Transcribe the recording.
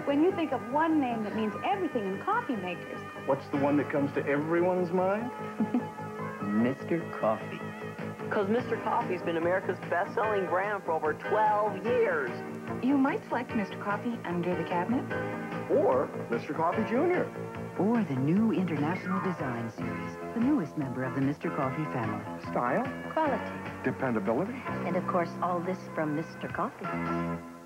when you think of one name that means everything in coffee makers. What's the one that comes to everyone's mind? Mr. Coffee. Because Mr. Coffee's been America's best-selling brand for over 12 years. You might select Mr. Coffee under the cabinet. Or Mr. Coffee Jr. Or the new International Design Series, the newest member of the Mr. Coffee family. Style, Quality. dependability. And of course, all this from Mr. Coffee.